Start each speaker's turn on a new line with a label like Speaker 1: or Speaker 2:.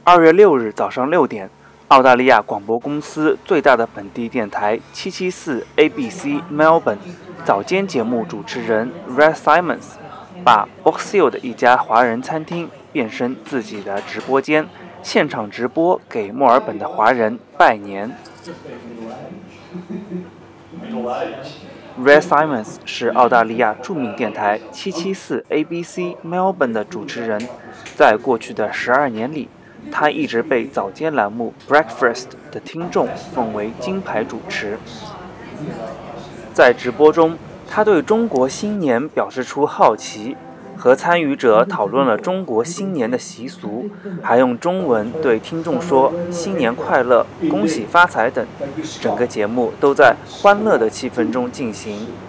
Speaker 1: 2月6日早上6点，澳大利亚广播公司最大的本地电台774 ABC Melbourne 早间节目主持人 Red Simons 把 Box Hill 的一家华人餐厅变身自己的直播间，现场直播给墨尔本的华人拜年。Red Simons 是澳大利亚著名电台774 ABC Melbourne 的主持人，在过去的12年里，他一直被早间栏目 Breakfast 的听众奉为金牌主持。在直播中，他对中国新年表示出好奇，和参与者讨论了中国新年的习俗，还用中文对听众说新年快乐、恭喜发财等。整个节目都在欢乐的气氛中进行。